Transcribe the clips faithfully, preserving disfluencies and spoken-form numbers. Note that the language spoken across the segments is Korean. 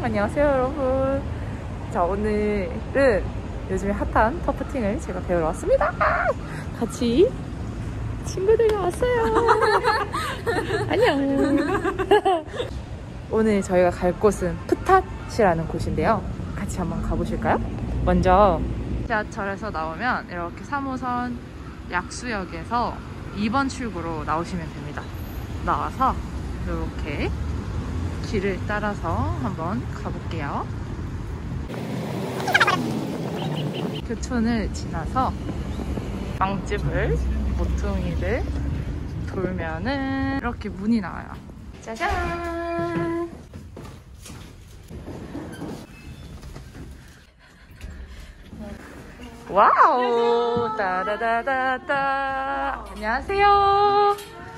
안녕하세요 여러분. 자, 오늘은 요즘에 핫한 터프팅을 제가 배우러 왔습니다. 같이 친구들과 왔어요. 안녕. 오늘 저희가 갈 곳은 푸탓이라는 곳인데요. 같이 한번 가보실까요? 먼저 지하철에서 나오면 이렇게 삼 호선 약수역에서 이 번 출구로 나오시면 됩니다. 나와서 이렇게 길을 따라서 한번 가볼게요. 교촌을 지나서 빵집을, 모퉁이를 돌면은 이렇게 문이 나와요. 짜잔! 와우! 따다다다다! 안녕하세요!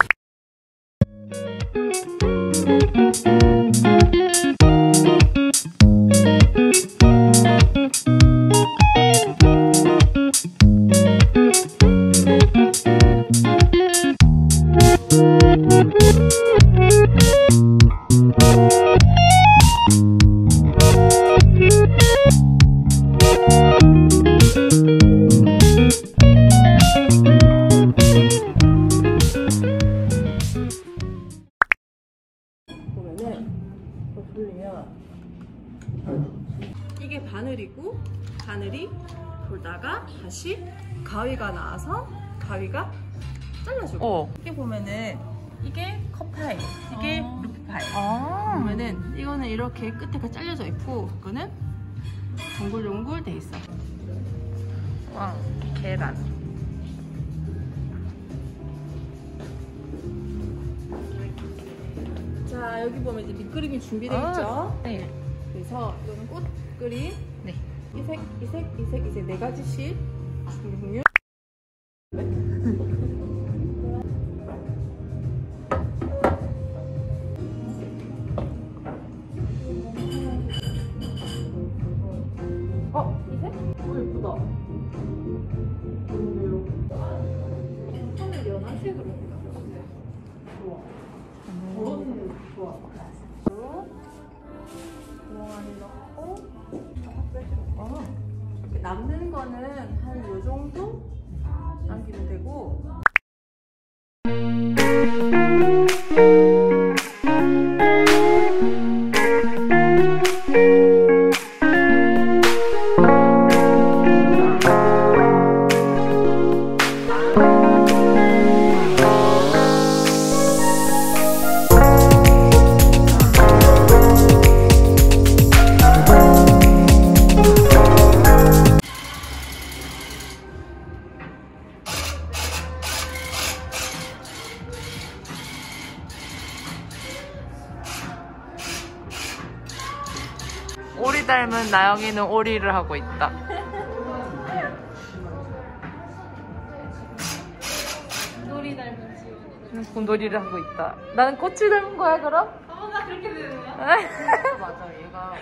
이게 바늘이고, 바늘이 돌다가 다시 가위가 나와서 가위가 잘라주고. 어. 이게 보면은 이게 컵파이, 이게 아. 루프파이. 아. 보면은 이거는 이렇게 끝에가 잘려져 있고, 이거는 동글동글 돼 있어. 와, 계란. 자, 여기 보면 이제 밑그림이 준비되어 아, 있죠. 네. 그래서 이거는 꽃그림. 네. 이색, 이색, 이색, 이색 네 가지씩 종류. 어, 이색? 오, 예쁘다. 좋은데요? 손을 연한색으로 해요. 좋아. 저런 좋아. 구멍 안에 넣고 딱 빼주고. 남는 거는 한 요 정도 남기면 되고. 오리 닮은 나영이는 오리를 하고 있다. 곰돌이 닮은 지원이는 곰돌이를 하고 있다. 나는 꽃을 닮은 거야 그럼? 어, 나 그렇게 되는 거야? 맞아, 얘가.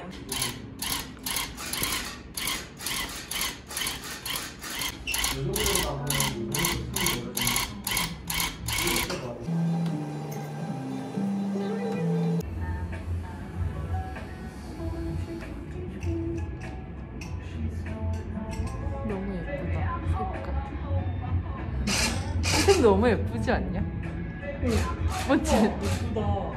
너무 예쁘다. 색깔. 색 너무 예쁘지 않냐? 응. 맞지? 예쁘다.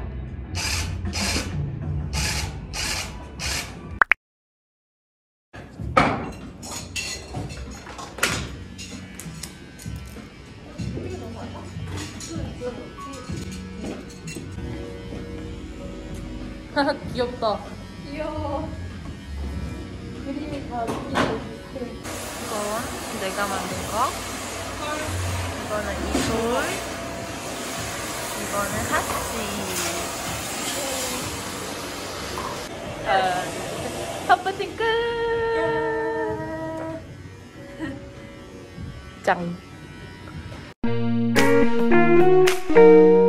귀엽다. 귀여워. 그림이 다 느낌이 비슷해. 이건 내가 만든 거. 이거는 이솔. 이거는 하치. 아, 터프팅 끝. 짱.